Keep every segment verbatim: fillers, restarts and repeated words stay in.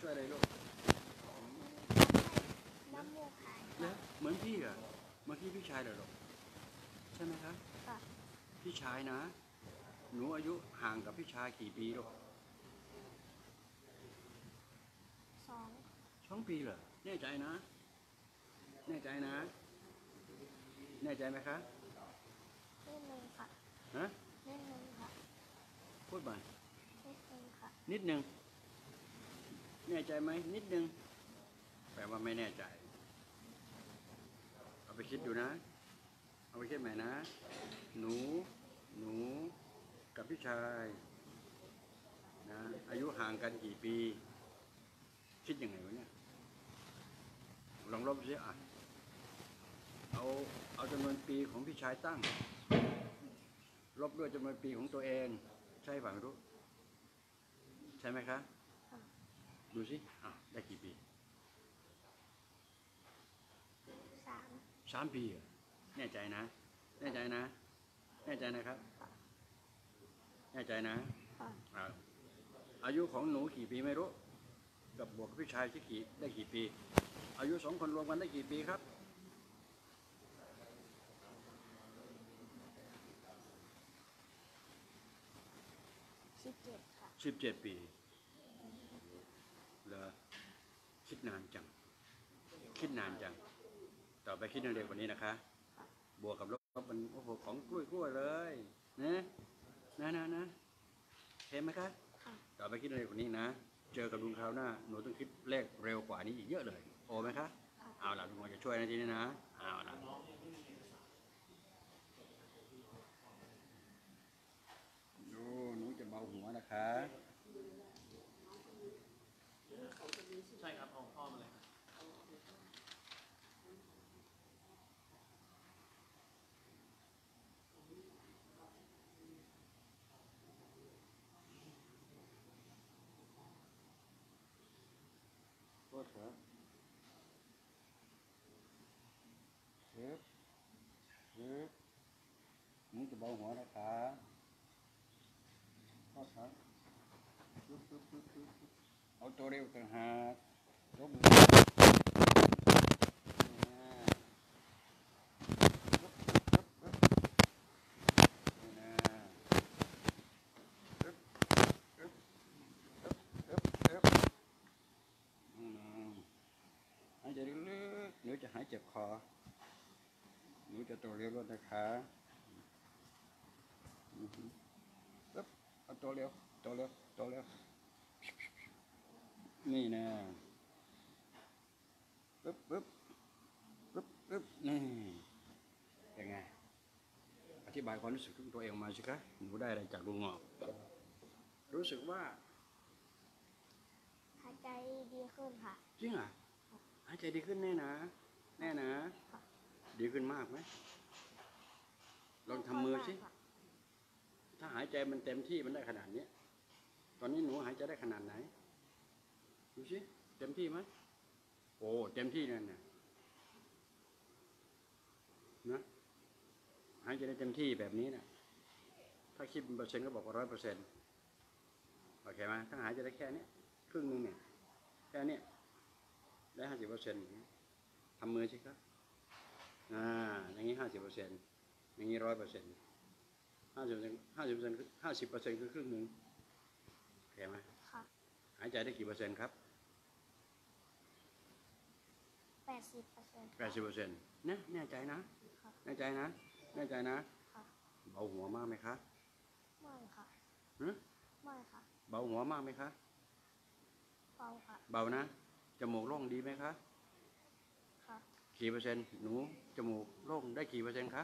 ช่วยอะไรลูกน้ำมูกหายเนี่ยเหมือนพี่อะเมื่อกี้พี่ชายเหรอลูกใช่ไหมครับค่ะพี่ชายนะหนูอายุห่างกับพี่ชายกี่ปีลูกสองสองปีเหรอแน่ใจนะแน่ใจนะแน่ใจไหมคะนิดนึงค่ะฮะนิดนึงค่ะพูดมานิดนึงค่ะนิดนึงแน่ใจไหมนิดนึงแปลว่าไม่แน่ใจเอาไปคิดดูนะเอาไปคิดใหม่นะหนูหนูกับพี่ชายนะอายุห่างกันกี่ปีคิดยังไงวะเนี่ยลองลบสิอ่ะเอาเอาจำนวนปีของพี่ชายตั้งลบด้วยจำนวนปีของตัวเองใช่ฝังรู้ใช่ไหมคะดูสิอ่ะได้กี่ปีสามสามปีอ่ะแน่ใจนะแน่ใจนะแน่ใจนะครับแน่ใจนะอ่าอายุของหนูกี่ปีไม่รู้กับบวกกับพี่ชายที่กี่ได้กี่ปีอายุสองคนรวมกันได้กี่ปีครับสิบเจ็ดค่ะสิบเจ็ดปีเหรอคิดนานจังคิดนานจังต่อไปคิดเร็วกว่านี้นะคะบวกกับลบมันโอ้โหของกล้วยกล้วยเลยนะนะนะนะเห็นไหมคะต่อไปคิดเร็วกว่านี้นะเจอกับลุงคราวหน้าหนูต้องคิดเลขเร็วกว่านี้อีกเยอะเลยโอ้ไหมคะเอาล่ะลุงจะช่วยในทีนี้นะเอาล่ะดูหนูจะเบาหัวนะคะใช่ครับเอาพ่อมาเลยโทษครับเชฟเชฟหนูจะเบาหัวนะคะโทษครับเอาตัวเร็วต่างหากยกมือหายใจลึกๆหนูจะหายเจ็บคอหนูจะตัวเร็วรถนะคะปึ๊บเอาตัวเร็วตัวเร็วตัวเร็วนี่นะปึ๊บปึ๊บปึ๊บปึ๊บนี่เป็นไงอธิบายความรู้สึกของตัวเองมาสิคะหนูได้อะไรจากลุงหงอกรู้สึกว่าหายใจดีขึ้นค่ะจริงอ่ะหายใจดีขึ้นแน่นะแน่นะดีขึ้นมากไหมลองทำมือสิถ้าหายใจมันเต็มที่มันได้ขนาดนี้ตอนนี้หนูหายใจได้ขนาดไหนดูสิเต็มที่ไหมโอ้เต็มที่นั่นนะนะหายใจได้เต็มที่แบบนี้นะถ้าคิดเป็นเปอร์เซ็นต์ก็บอกว่าร้อยเปอร์เซ็นต์โอเคไหมถ้าหายใจได้แค่นี้ครึ่งนึงเนี่ยแค่นี้ได้ห้าสิบเปอร์เซ็นต์ทำมือสิครับอ่าอย่างนี้ห้าสิบเปอร์เซ็นต์อย่างนี้ร้อยเปอร์เซ็นต์ห้าสิบเปอร์เซ็นต์ห้าสิบเปอร์เซ็นต์ห้าสิบเปอร์เซ็นต์คือครึ่งนึงโอเคไหมหายใจได้กี่เปอร์เซ็นต์ครับแปดสิบเปอร์เซ็นต์แปดสิบเปอร์เซ็นต์นะแน่ใจนะแน่ใจนะแน่ใจนะเบาหัวมากไหมคะไม่ค่ะไม่ค่ะเบาหัวมากไหมคะเบาค่ะเบานะจมูกโล่งดีไหมคะค่ะกี่เปอร์เซ็นต์หนูจมูกโล่งได้กี่เปอร์เซ็นต์คะ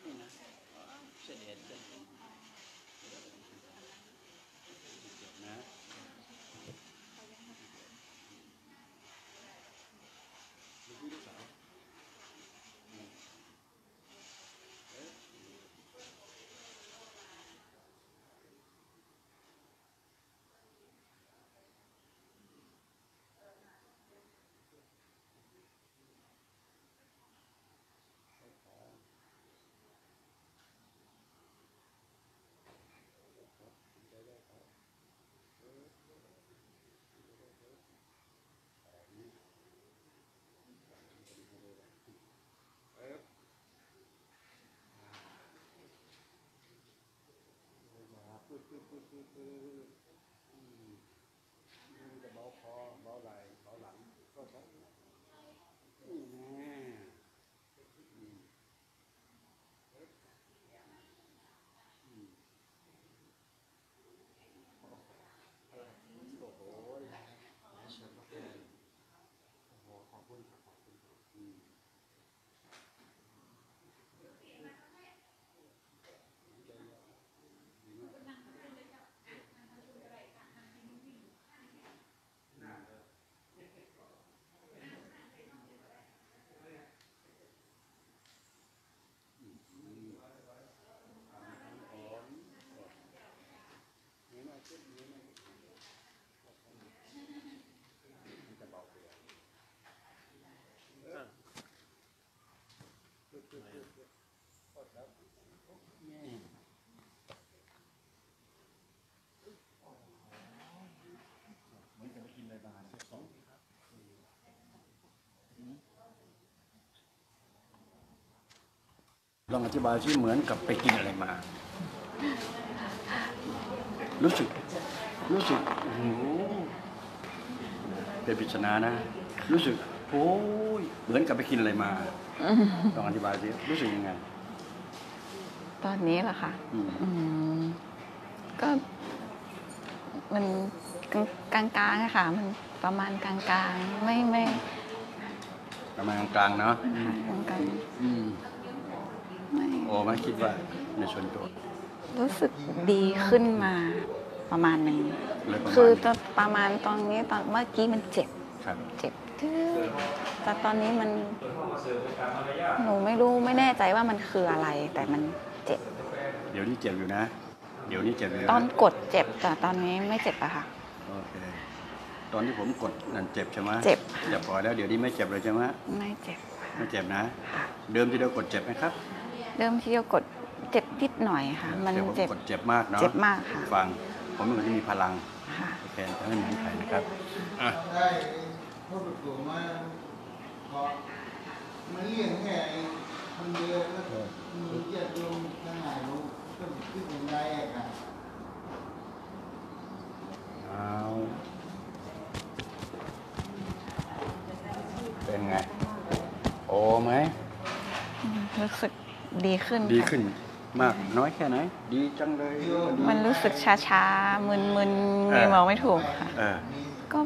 นี่นะเส้นเอ็นเส้นเอ็นเจ็บนะลูกสาวปึ๊บปึ๊บปึ๊บปึ๊บปึ๊บจะเบาคอเบาไหล่เบาหลังก็ใช้นี่แน่โอ้โหเชิญมาแทนโอ้โหขอบคุณครับขอบคุณครับอืมมันจะเบาเปลี่ยนเออปึ๊บปึ๊บปึ๊บปึ๊บกดแล้วนี่ เหมือนกับไปกินอะไรบานสองลองอธิบายที่เหมือนกับไปกินอะไรมา รู้สึก รู้สึกโอ้โหเป็นปริศนานะ รู้สึกโอ้ยเหมือนกับไปกินอะไรมาลองอธิบายสิรู้สึกยังไงตอนนี้เหรอคะอืมอืมก็มันกลางกลางๆอะค่ะ มันประมาณกลางกลางๆไม่ไม่ประมาณกลางๆเนาะกลางกลางอืมๆไม่โอ้ไม่คิดว่าในส่วนตัวรู้สึกดีขึ้นมาประมาณหนึ่งเลยประมาณคือตอนประมาณตอนนี้ตอนเมื่อกี้มันเจ็บครับเจ็บทื่อแต่ตอนนี้มันหนูไม่รู้ไม่แน่ใจว่ามันคืออะไร แต่มันเจ็บเดี๋ยวนี้เจ็บอยู่นะ เดี๋ยวนี้เจ็บอยู่นะตอนกดเจ็บแต่ตอนนี้ไม่เจ็บอะค่ะโอเค ตอนที่ผมกดนั่นเจ็บใช่ไหมเจ็บเจ็บพอแล้วเดี๋ยวนี้ไม่เจ็บเลยใช่ไหมไม่เจ็บไม่เจ็บนะ เดิมที่เรากดเจ็บไหมครับเริ่มที่จะกดเจ็บนิดหน่อยค่ะ มันแต่ผมเจ็บกดเจ็บมากเนาะเจ็บมากค่ะฟัง ผมเป็นคนที่มีพลังค่ะโอเคจะไม่เหมือนใครนะครับอ่ะได้พวกตัวมาขอมาเลี้ยงแค่คนเดียวแล้วก็มีเจ้าโยมทั้งหลายรู้ก็ขึ้นอย่างไรอะครับเอาเป็นไง โอ้ไหมรู้สึกดีขึ้นดีค่ะขึ้นมากน้อยแค่ไหน ดีจังเลยดีมันรู้สึกช้าๆ มึนๆเออไงบอกไม่ถูกค่ะเออก็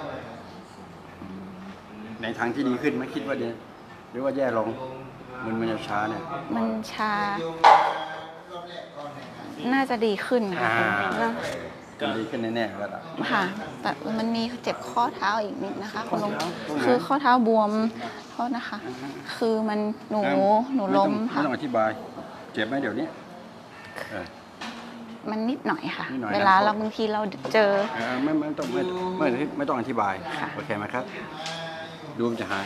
ในทางที่ดีขึ้นไหมคิดว่าดีหรือว่าแย่ลง มันมันจะช้าเนี่ยมันชาโยมมารอบแรกก่อนนะครับน่าจะดีขึ้นค่ะอ่าแล้วจะดีขึ้นแน่ๆแล้วล่ะค่ะ แต่มันมีเจ็บข้อเท้าอีกนิดนะคะคุณลุงข้อเท้าตรงไหนคือข้อเท้าบวมโทษนะคะ คือมันหนูหนูล้มไต้องค่ะไม่ต้องอธิบาย เจ็บไหมเดี๋ยวนี้เออมันนิดหน่อยค่ะนิดหน่อยนะเวลาเราบางทีเราเจอเออไม่ไม่ต้องไม่ไม่ไม่ต้องอธิบายค่ะโอเคไหมครับ ดูมันจะหาย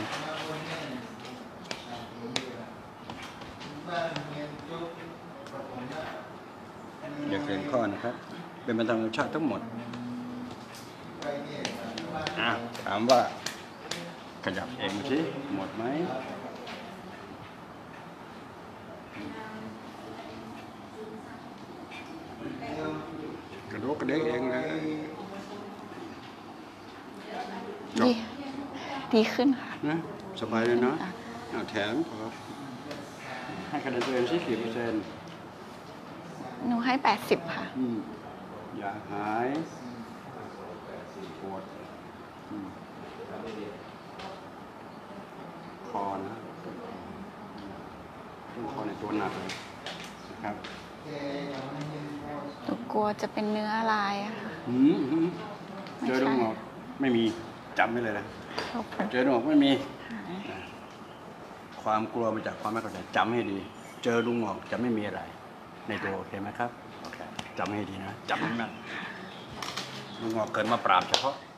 บ้านเรียนจบกับผมนะอย่าเกินข้อนะครับ เป็นไปตามธรรมชาติทั้งหมดไปเนี่ยมาอ่ะถามว่า ขยับเองสิหมดไหมเดี๋ยวกระโดดกระเด้งเองเลยจดีบดีขึ้นค่ะนะสบายเลยเนาะเอาแถมพอให้คะแนนตัวเองสิกี่เปอร์เซ็นต์หนูให้แปดสิบค่ะอืมอย่าหายปวดอืมคอนะต้นคอในตัวหนักเลยลัวจะเป็นเนื้อลายอะค่ะอืมอืมเจอดวงหงอกไม่มีจำไว้เลยนะขอบคุณเจอดวงหงอกไม่มี ความกลัวมาจากความไม่เข้าใจจำให้ดี เจอลุงหงอกจะไม่มีอะไร ในตัวโอเคไหมครับโอเคจำให้ดีนะจำให้แม่นลุงหงอกเกิดมาปราบเฉพาะ